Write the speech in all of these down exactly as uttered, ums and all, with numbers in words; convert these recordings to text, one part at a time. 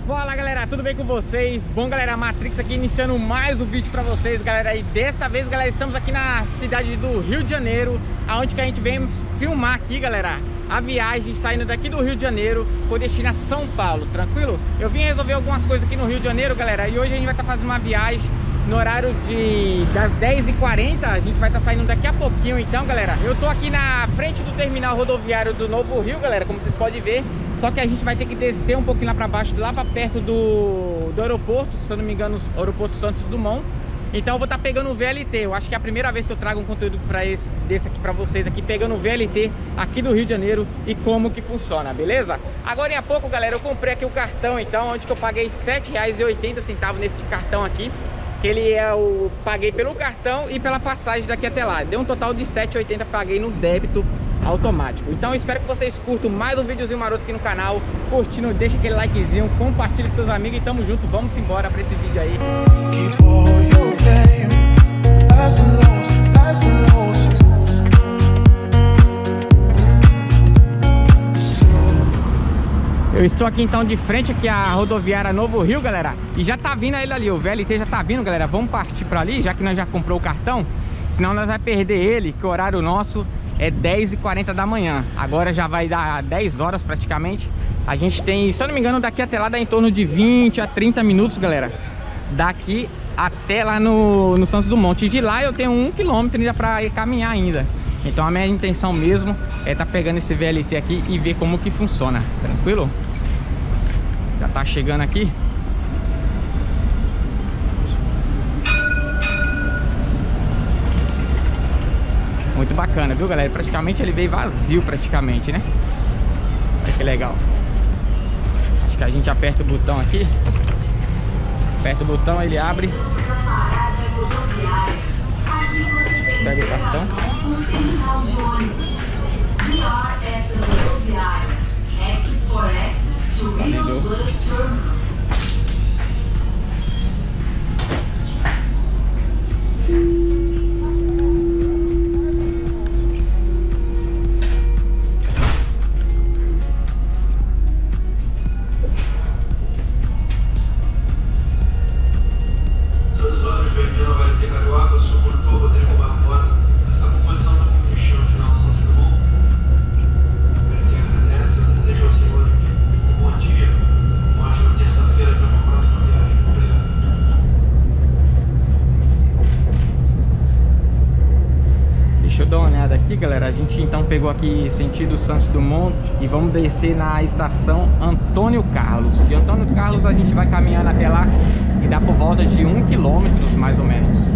Fala galera, tudo bem com vocês? Bom galera, Matrix aqui iniciando mais um vídeo pra vocês galera. E desta vez galera, estamos aqui na cidade do Rio de Janeiro, aonde que a gente vem filmar aqui galera a viagem saindo daqui do Rio de Janeiro com destino a São Paulo, tranquilo? Eu vim resolver algumas coisas aqui no Rio de Janeiro galera, e hoje a gente vai estar fazendo uma viagem no horário de das dez e quarenta. A gente vai estar saindo daqui a pouquinho. Então galera, eu tô aqui na frente do terminal rodoviário do Novo Rio galera, como vocês podem ver. Só que a gente vai ter que descer um pouquinho lá para baixo, lá para perto do, do aeroporto, se eu não me engano, o aeroporto Santos Dumont. Então eu vou estar pegando o V L T. Eu acho que é a primeira vez que eu trago um conteúdo para esse desse aqui para vocês aqui, pegando o V L T aqui do Rio de Janeiro e como que funciona, beleza? Agora em pouco, galera, eu comprei aqui o cartão, então, onde que eu paguei sete reais e oitenta centavos nesse cartão aqui. Que ele é o paguei pelo cartão e pela passagem daqui até lá. Deu um total de sete reais e oitenta centavos, paguei no débito automático. Então eu espero que vocês curtam mais um videozinho maroto aqui no canal. Curtindo, deixa aquele likezinho, compartilha com seus amigos e tamo junto. Vamos embora para esse vídeo aí. Eu estou aqui então de frente aqui à rodoviária Novo Rio, galera. E já tá vindo ele ali, o V L T já tá vindo, galera. Vamos partir para ali, já que nós já comprou o cartão. Senão nós vamos perder ele, que o horário nosso é dez e quarenta da manhã. Agora já vai dar dez horas praticamente. A gente tem, se eu não me engano, daqui até lá dá em torno de vinte a trinta minutos, galera. Daqui até lá no, no Santos Dumont. E de lá eu tenho um quilômetro ainda para ir caminhar ainda. Então a minha intenção mesmo é tá pegando esse V L T aqui e ver como que funciona. Tranquilo? Já tá chegando aqui. Muito bacana, viu galera? Praticamente ele veio vazio praticamente, né? Olha que legal. Acho que a gente aperta o botão aqui. Aperta o botão, ele abre. Pega o cartão. Aqui galera, a gente então pegou aqui sentido Santos Dumont e vamos descer na estação Antônio Carlos. De Antônio Carlos a gente vai caminhando até lá e dá por volta de um quilômetro mais ou menos.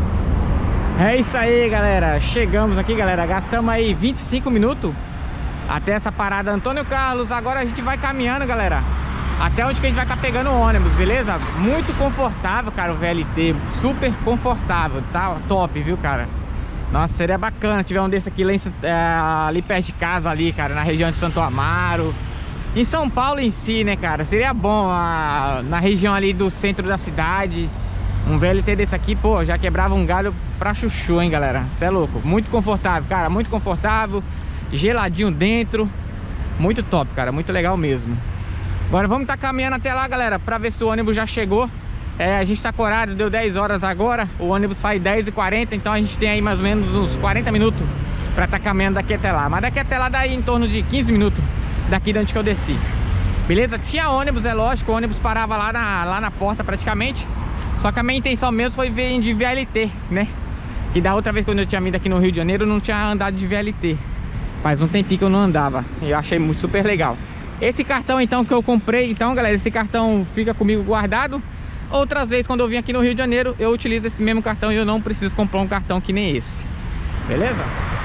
É isso aí, galera. Chegamos aqui, galera. Gastamos aí vinte e cinco minutos até essa parada Antônio Carlos. Agora a gente vai caminhando, galera, até onde que a gente vai estar tá pegando o ônibus, beleza? Muito confortável, cara, o V L T, super confortável, tá top, viu, cara? Nossa, seria bacana tiver um desse aqui ali, é, ali perto de casa ali, cara, na região de Santo Amaro. Em São Paulo em si, né, cara? Seria bom a, na região ali do centro da cidade. Um V L T desse aqui, pô, já quebrava um galho pra chuchu, hein, galera? Cê é louco. Muito confortável, cara, muito confortável. Geladinho dentro. Muito top, cara, muito legal mesmo. Agora vamos tá caminhando até lá, galera, pra ver se o ônibus já chegou. É, a gente tá com horário, deu dez horas agora. O ônibus sai dez e quarenta, então a gente tem aí mais ou menos uns quarenta minutos pra tá caminhando daqui até lá. Mas daqui até lá dá em torno de quinze minutos daqui de onde que eu desci. Beleza? Tinha ônibus, é lógico, o ônibus parava lá na, lá na porta praticamente. Só que a minha intenção mesmo foi vir de V L T, né? E da outra vez quando eu tinha vindo aqui no Rio de Janeiro, eu não tinha andado de V L T. Faz um tempinho que eu não andava. E eu achei muito super legal. Esse cartão então que eu comprei, então galera, esse cartão fica comigo guardado. Outras vezes quando eu vim aqui no Rio de Janeiro, eu utilizo esse mesmo cartão e eu não preciso comprar um cartão que nem esse. Beleza?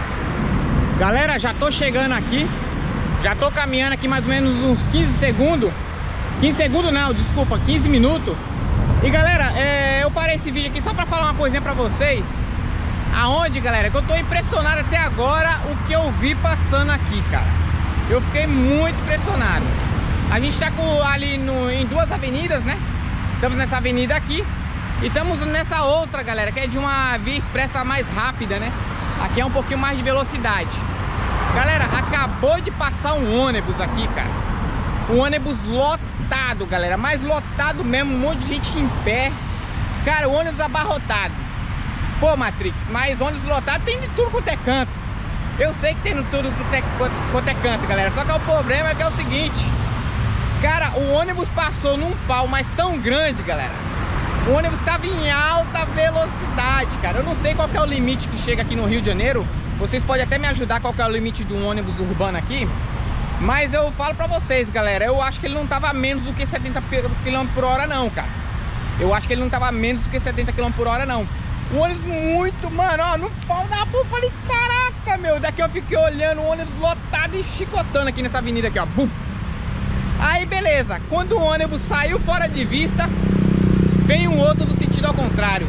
Galera, já tô chegando aqui. Já tô caminhando aqui mais ou menos uns quinze segundos. quinze segundos não, desculpa, quinze minutos. E galera, é, eu parei esse vídeo aqui só pra falar uma coisinha pra vocês. Aonde, galera, que eu tô impressionado até agora o que eu vi passando aqui, cara. Eu fiquei muito impressionado. A gente tá com, ali no, em duas avenidas, né? Estamos nessa avenida aqui e estamos nessa outra, galera, que é de uma via expressa mais rápida, né? Aqui é um pouquinho mais de velocidade. Galera, acabou de passar um ônibus aqui, cara. Um ônibus lotado, galera, mais lotado mesmo, um monte de gente em pé. Cara, o ônibus abarrotado. Pô, Matrix, mas ônibus lotado tem de tudo quanto é canto. Eu sei que tem de tudo quanto é canto, galera. Só que o problema é que é o seguinte. Cara, o ônibus passou num pau, mas tão grande, galera. O ônibus estava em alta velocidade, cara. Eu não sei qual que é o limite que chega aqui no Rio de Janeiro. Vocês podem até me ajudar qual que é o limite de um ônibus urbano aqui. Mas eu falo pra vocês, galera, eu acho que ele não tava menos do que setenta quilômetros por hora não, cara. Eu acho que ele não tava menos do que setenta quilômetros por hora não. Um ônibus muito, mano, ó, no pau da porra. Falei, caraca, meu. Daqui eu fiquei olhando o ônibus lotado e chicotando aqui nessa avenida aqui, ó. Bum. Aí, beleza. Quando o ônibus saiu fora de vista, vem um outro no sentido ao contrário.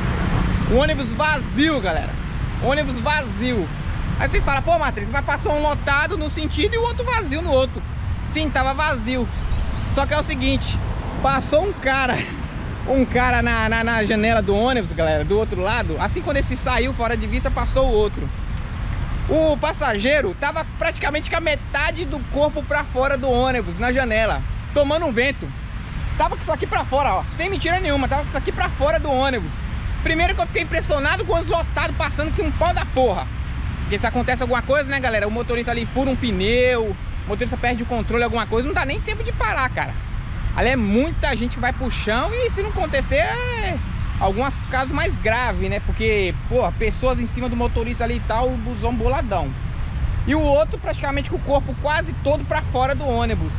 O ônibus vazio, galera. Ônibus vazio. Aí vocês falam, pô, Matrix, mas passou um lotado no sentido e o outro vazio no outro. Sim, tava vazio. Só que é o seguinte, passou um cara, um cara na, na, na janela do ônibus, galera, do outro lado. Assim, quando esse saiu fora de vista, passou o outro. O passageiro tava praticamente com a metade do corpo pra fora do ônibus, na janela, tomando um vento. Tava com isso aqui pra fora, ó, sem mentira nenhuma, tava com isso aqui pra fora do ônibus. Primeiro que eu fiquei impressionado com os lotados passando que um pau da porra. Porque se acontece alguma coisa, né, galera, o motorista ali fura um pneu, o motorista perde o controle, alguma coisa, não dá nem tempo de parar, cara. Ali é muita gente que vai pro chão e se não acontecer, é alguns casos mais graves, né? Porque, pô, pessoas em cima do motorista ali e tal, o busão boladão. E o outro praticamente com o corpo quase todo pra fora do ônibus.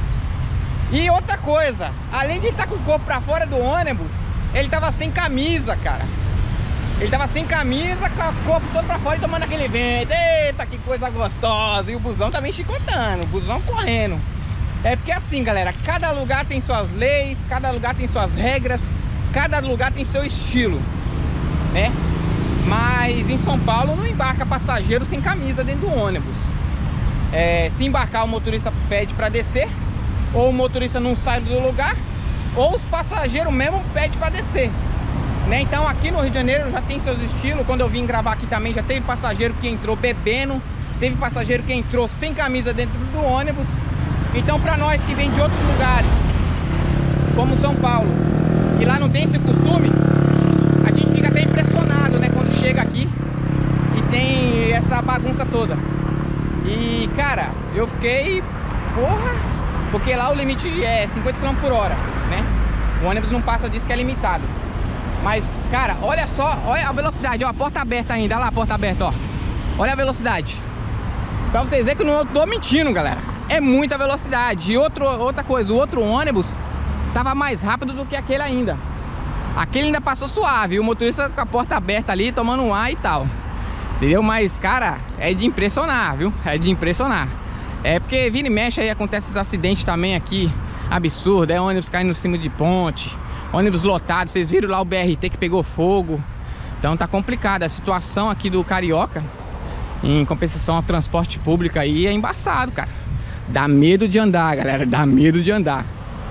E outra coisa, além de estar com o corpo pra fora do ônibus, ele tava sem camisa, cara. Ele tava sem camisa, com o corpo todo pra fora e tomando aquele vento. Eita, que coisa gostosa. E o busão também chicotando, o busão correndo. É porque assim, galera, cada lugar tem suas leis, cada lugar tem suas regras, cada lugar tem seu estilo, né? Mas em São Paulo não embarca passageiro sem camisa dentro do ônibus. É, se embarcar, o motorista pede pra descer, ou o motorista não sai do lugar, ou os passageiros mesmo pedem pra descer, né? Então aqui no Rio de Janeiro já tem seus estilos. Quando eu vim gravar aqui também já teve passageiro que entrou bebendo, teve passageiro que entrou sem camisa dentro do ônibus. Então pra nós que vem de outros lugares, como São Paulo, e lá não tem esse costume, a gente fica até impressionado, né, quando chega aqui e tem essa bagunça toda. E cara, eu fiquei, porra, porque lá o limite é cinquenta quilômetros por hora, né? O ônibus não passa disso, que é limitado. Mas, cara, olha só, olha a velocidade, ó, a porta aberta ainda, olha lá a porta aberta, ó. Olha a velocidade. Pra vocês verem que eu não tô mentindo, galera. É muita velocidade. E outro, outra coisa, o outro ônibus tava mais rápido do que aquele ainda. Aquele ainda passou suave, o motorista com a porta aberta ali, tomando um ar e tal. Entendeu? Mas, cara, é de impressionar, viu? É de impressionar. É porque vira e mexe aí acontece esses acidentes também aqui, absurdo, é ônibus caindo em cima de ponte, ônibus lotado, vocês viram lá o B R T que pegou fogo. Então tá complicada a situação aqui do Carioca, em compensação ao transporte público aí, é embaçado, cara. Dá medo de andar, galera, dá medo de andar.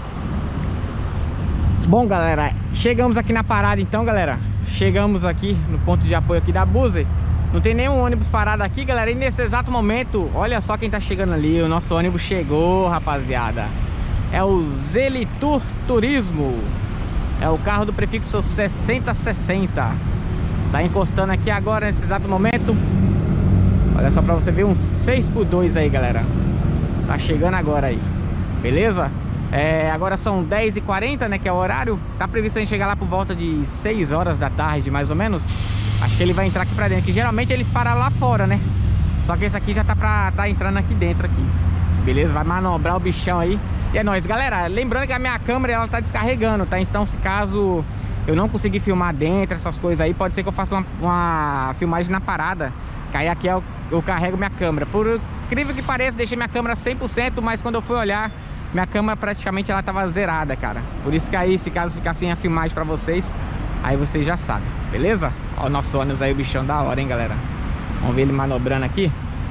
Bom, galera, chegamos aqui na parada então, galera. Chegamos aqui no ponto de apoio aqui da Buser. Não tem nenhum ônibus parado aqui, galera. E nesse exato momento, olha só quem tá chegando ali. O nosso ônibus chegou, rapaziada. É o Zelitur Turismo. É o carro do prefixo sessenta sessenta. Tá encostando aqui agora, nesse exato momento. Olha só pra você ver, uns seis por dois aí, galera. Tá chegando agora aí. Beleza? É, agora são dez e quarenta, né, que é o horário. Tá previsto a gente chegar lá por volta de seis horas da tarde, mais ou menos. Acho que ele vai entrar aqui pra dentro, que geralmente eles param lá fora, né? Só que esse aqui já tá pra tá entrando aqui dentro aqui. Beleza? Vai manobrar o bichão aí. E é nóis, galera. Lembrando que a minha câmera, ela tá descarregando, tá? Então, se caso eu não conseguir filmar dentro, essas coisas aí, pode ser que eu faça uma, uma filmagem na parada. Que aí aqui eu, eu carrego minha câmera. Por incrível que pareça, deixei minha câmera cem por cento, mas quando eu fui olhar, minha câmera praticamente ela tava zerada, cara. Por isso que aí, se caso ficar sem a filmagem pra vocês, aí vocês já sabem, beleza? Ó o nosso ônibus aí, o bichão da hora, hein, galera? Vamos ver ele manobrando aqui.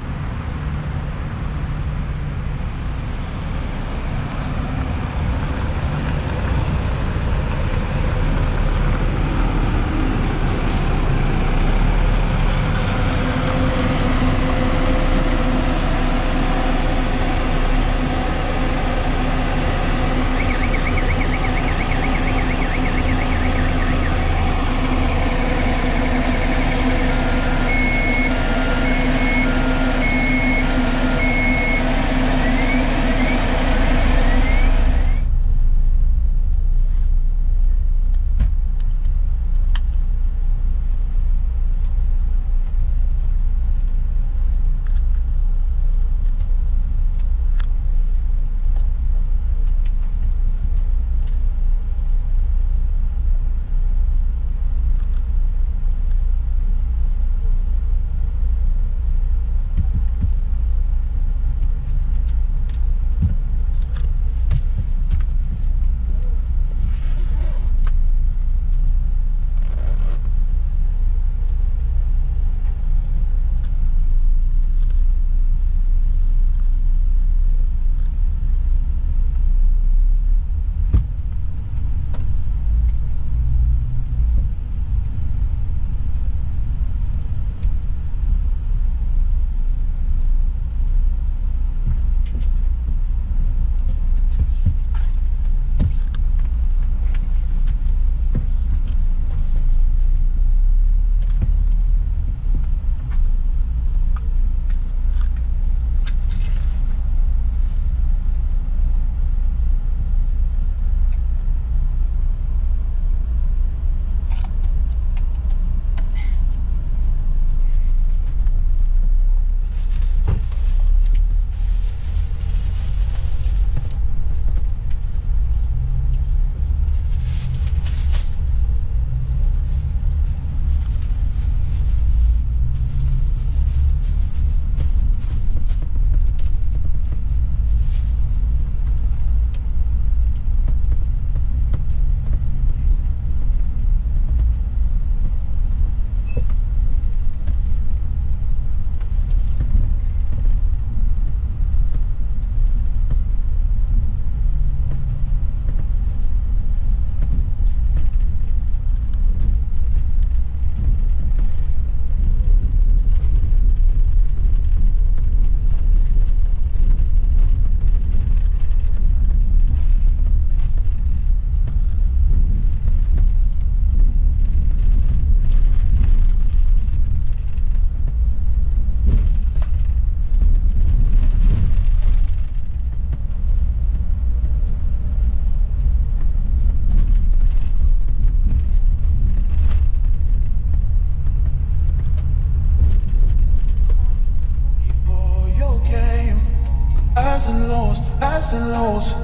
highs and lows, highs and lows.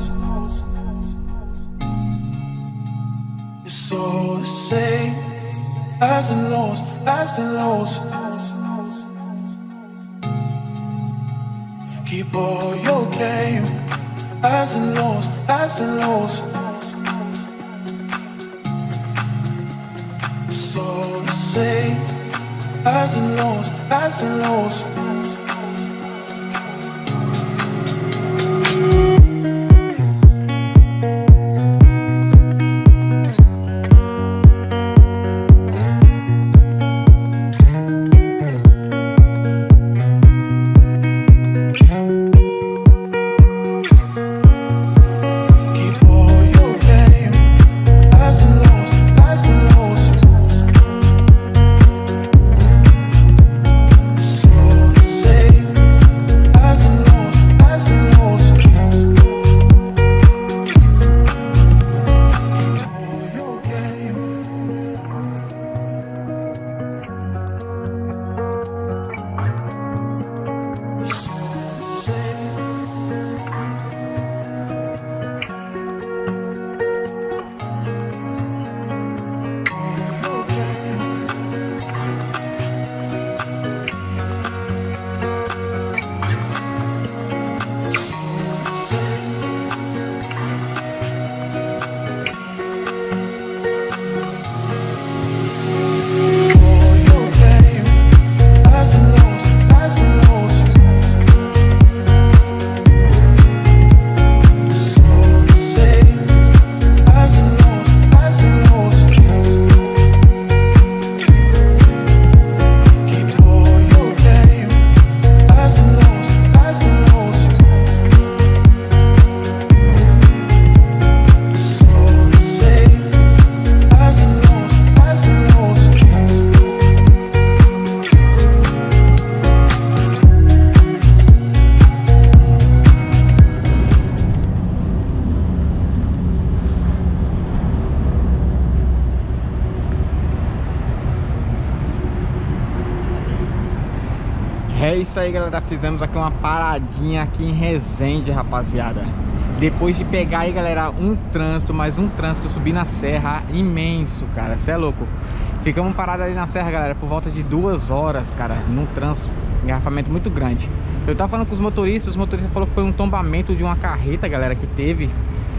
It's all the same. Highs and lows, highs and lows. Keep all your game, highs and lows, highs and lows. It's all the same, highs and lows, highs and lows. É isso aí, galera, fizemos aqui uma paradinha aqui em Resende, rapaziada. Depois de pegar aí, galera, um trânsito, mais um trânsito, subir na serra imenso, cara, cê é louco. Ficamos parados ali na serra, galera, por volta de duas horas, cara, num trânsito, engarrafamento muito grande. Eu tava falando com os motoristas, os motoristas falaram que foi um tombamento de uma carreta, galera, que teve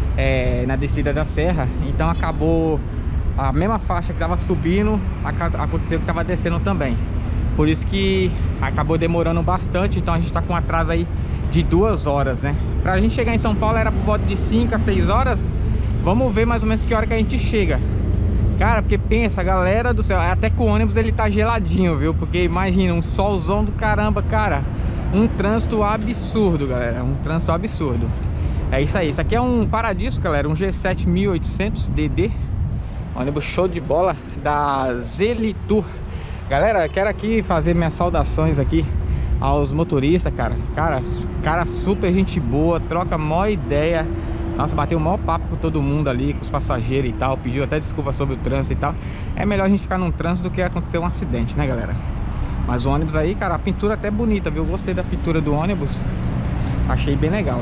é, na descida da serra. Então acabou a mesma faixa que tava subindo, aconteceu que tava descendo também. Por isso que acabou demorando bastante. Então a gente tá com um atraso aí de duas horas, né? Pra gente chegar em São Paulo era por volta de cinco a seis horas. Vamos ver mais ou menos que hora que a gente chega. Cara, porque pensa, galera do céu, até que o ônibus ele tá geladinho, viu? Porque imagina, um solzão do caramba, cara. Um trânsito absurdo, galera, um trânsito absurdo. É isso aí, isso aqui é um Paradiso, galera, um G sete mil e oitocentos D D. Ônibus show de bola da Zelitur. Galera, quero aqui fazer minhas saudações aqui aos motoristas, cara. Cara, cara super gente boa, troca maior ideia. Nossa, bateu o maior papo com todo mundo ali, com os passageiros e tal. Pediu até desculpa sobre o trânsito e tal. É melhor a gente ficar num trânsito do que acontecer um acidente, né, galera? Mas o ônibus aí, cara, a pintura até bonita, viu? Eu gostei da pintura do ônibus. Achei bem legal.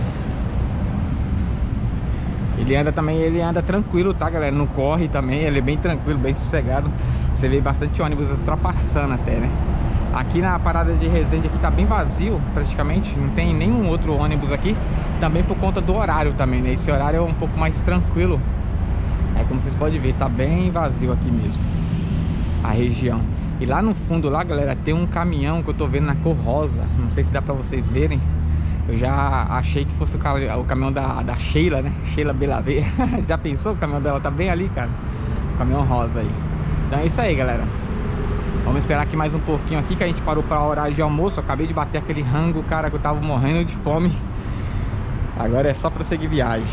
Ele anda também, ele anda tranquilo, tá, galera? Não corre também, ele é bem tranquilo, bem sossegado. Você vê bastante ônibus ultrapassando até, né? Aqui na parada de Resende aqui tá bem vazio, praticamente. Não tem nenhum outro ônibus aqui. Também por conta do horário também, né? Esse horário é um pouco mais tranquilo. É como vocês podem ver, tá bem vazio aqui mesmo a região. E lá no fundo lá, galera, tem um caminhão que eu tô vendo na cor rosa. Não sei se dá pra vocês verem. Eu já achei que fosse o, ca... o caminhão da, da Sheila, né? Sheila Belavê. Já pensou? O caminhão dela tá bem ali, cara. O caminhão rosa aí. Então é isso aí, galera. Vamos esperar aqui mais um pouquinho aqui, que a gente parou para o horário de almoço. Eu acabei de bater aquele rango, cara, que eu tava morrendo de fome. Agora é só prosseguir viagem.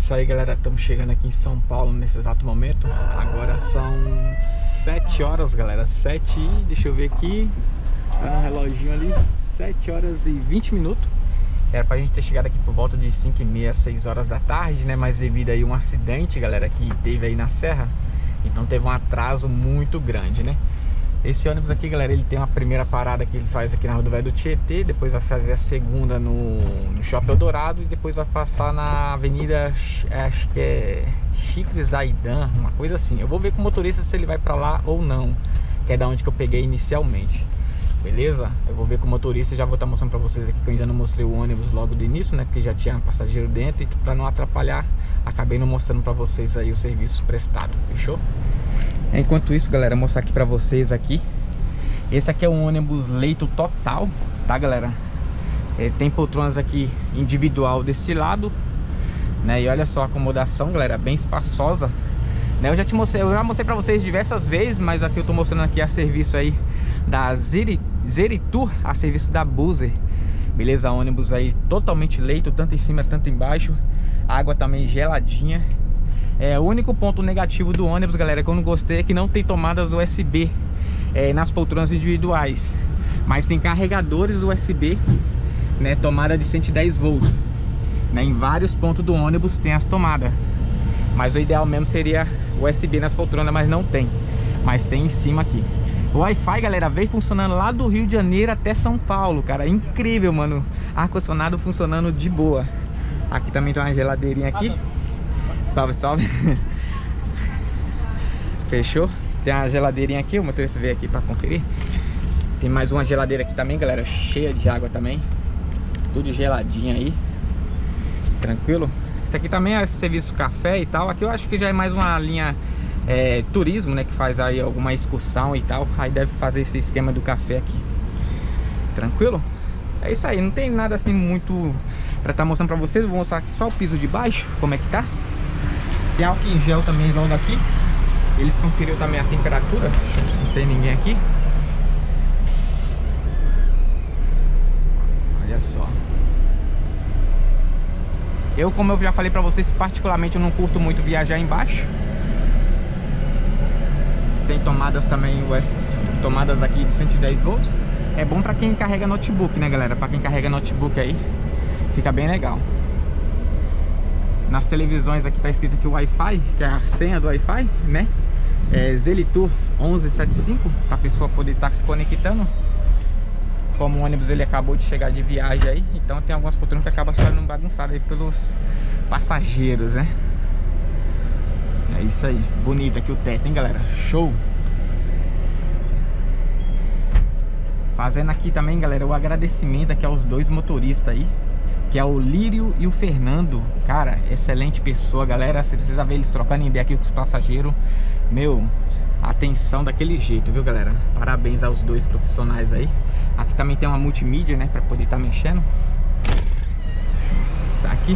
isso aí, galera, estamos chegando aqui em São Paulo nesse exato momento. Agora são sete horas, galera, sete e... deixa eu ver aqui, tá no reloginho ali, sete horas e vinte minutos. Era pra gente ter chegado aqui por volta de cinco e meia, seis horas da tarde, né? Mas devido aí um acidente, galera, que teve aí na serra, então teve um atraso muito grande, né? Esse ônibus aqui, galera, ele tem uma primeira parada que ele faz aqui na rodovia do Tietê, depois vai fazer a segunda no, no Shopping Eldorado e depois vai passar na avenida, acho que é Chico Zaidan, uma coisa assim. Eu vou ver com o motorista se ele vai pra lá ou não, que é da onde que eu peguei inicialmente. Beleza? Eu vou ver com o motorista e já vou estar mostrando pra vocês aqui que eu ainda não mostrei o ônibus logo do início, né? Porque já tinha passageiro dentro e pra não atrapalhar, acabei não mostrando pra vocês aí o serviço prestado, fechou? Enquanto isso, galera, mostrar aqui pra vocês aqui. Esse aqui é um ônibus leito total, tá, galera? É, tem poltronas aqui individual desse lado, né? E olha só a acomodação, galera, bem espaçosa, né? Eu já te mostrei, eu já mostrei pra vocês diversas vezes, mas aqui eu tô mostrando aqui a serviço aí da Zeritur, a serviço da Buser. Beleza? Ônibus aí totalmente leito, tanto em cima, tanto embaixo. Água também geladinha. É, o único ponto negativo do ônibus, galera, que eu não gostei é que não tem tomadas U S B é, nas poltronas individuais, mas tem carregadores U S B, né, tomada de cento e dez volts, né, em vários pontos do ônibus tem as tomadas, mas o ideal mesmo seria U S B nas poltronas, mas não tem, mas tem em cima aqui. O Wi-Fi, galera, veio funcionando lá do Rio de Janeiro até São Paulo, cara, incrível, mano, ar-condicionado funcionando de boa. Aqui também tem uma geladeirinha aqui. Salve, salve. Fechou? Tem uma geladeirinha aqui, o motorista veio aqui pra conferir. Tem mais uma geladeira aqui também, galera, cheia de água também. Tudo geladinho aí. Tranquilo? Isso aqui também é serviço café e tal. Aqui eu acho que já é mais uma linha é, turismo, né? Que faz aí alguma excursão e tal. Aí deve fazer esse esquema do café aqui. Tranquilo? É isso aí, não tem nada assim muito pra estar mostrando pra vocês. Vou mostrar aqui só o piso de baixo, como é que tá. Tem álcool em gel também logo aqui. Eles conferiram também a temperatura. Deixa eu ver se não tem ninguém aqui. Olha só. Eu, como eu já falei pra vocês, particularmente eu não curto muito viajar embaixo. Tem tomadas também, tomadas aqui de cento e dez volts. É bom pra quem carrega notebook, né, galera? Pra quem carrega notebook aí, fica bem legal. Nas televisões aqui tá escrito aqui o Wi-Fi, que é a senha do Wi-Fi, né? É Zelitur onze setenta e cinco, pra pessoa poder estar se conectando. Como o ônibus ele acabou de chegar de viagem aí, então tem algumas poltronas que acabam ficando bagunçadas aí pelos passageiros, né? É isso aí, bonito aqui o teto, hein, galera? Show! Fazendo aqui também, galera, o agradecimento aqui aos dois motoristas aí, que é o Lírio e o Fernando. Cara, excelente pessoa, galera. Você precisa ver eles trocando ideia aqui com os passageiros. Meu, atenção daquele jeito, viu, galera? Parabéns aos dois profissionais aí. Aqui também tem uma multimídia, né, pra poder estar tá mexendo. Isso aqui.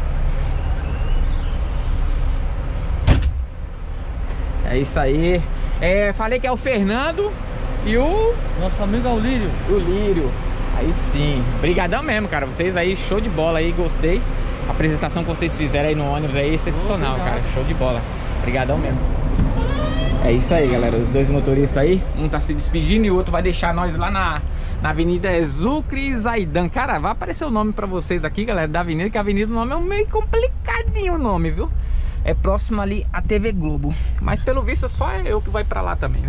É isso aí. É, falei que é o Fernando e o... nosso amigo é o Lírio. O Lírio. Aí sim, brigadão mesmo, cara. Vocês aí, show de bola aí, gostei. A apresentação que vocês fizeram aí no ônibus aí, excepcional, oh, cara. Show de bola. Brigadão mesmo. É isso aí, galera. Os dois motoristas aí, um tá se despedindo e o outro vai deixar nós lá na, na Avenida Zucre Zaidan. Cara, vai aparecer o nome pra vocês aqui, galera, da avenida, que a avenida, o nome é meio complicadinho o nome, viu? É próximo ali a T V Globo. Mas pelo visto só é eu que vai pra lá também, né?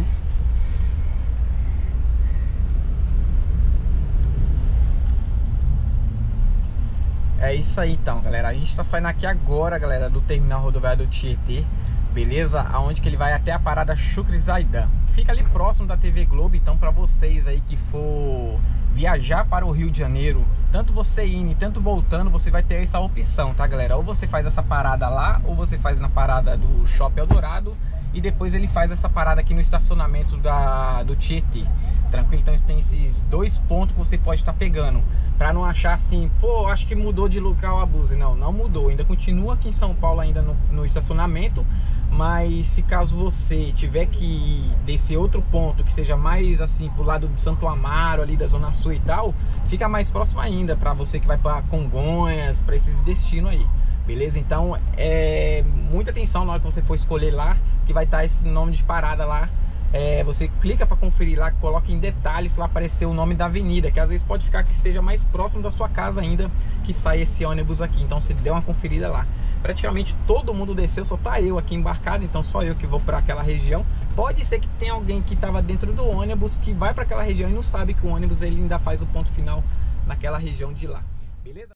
É isso aí então, galera. A gente tá saindo aqui agora, galera, do terminal rodoviário do Tietê. Beleza? Aonde que ele vai até a parada Chucre Zaidan. Fica ali próximo da T V Globo. Então pra vocês aí que for viajar para o Rio de Janeiro, tanto você indo, tanto voltando, você vai ter essa opção, tá, galera? Ou você faz essa parada lá, ou você faz na parada do Shopping Eldorado e depois ele faz essa parada aqui no estacionamento da, do Tietê. Tranquilo? Então tem esses dois pontos que você pode estar pegando, pra não achar assim, pô, acho que mudou de local a Buser. Não, não mudou, ainda continua aqui em São Paulo ainda no, no estacionamento. Mas se caso você tiver que descer outro ponto que seja mais assim pro lado do Santo Amaro, ali da Zona Sul e tal, fica mais próximo ainda pra você que vai pra Congonhas, pra esses destinos aí. beleza? Então é muita atenção na hora que você for escolher lá, que vai estar esse nome de parada lá. É, você clica para conferir lá, coloca em detalhes que vai aparecer o nome da avenida, que às vezes pode ficar que seja mais próximo da sua casa ainda que sai esse ônibus aqui. Então você dê uma conferida lá. Praticamente todo mundo desceu, só tá eu aqui embarcado, então só eu que vou para aquela região. Pode ser que tenha alguém que estava dentro do ônibus que vai para aquela região e não sabe que o ônibus ele ainda faz o ponto final naquela região de lá, beleza?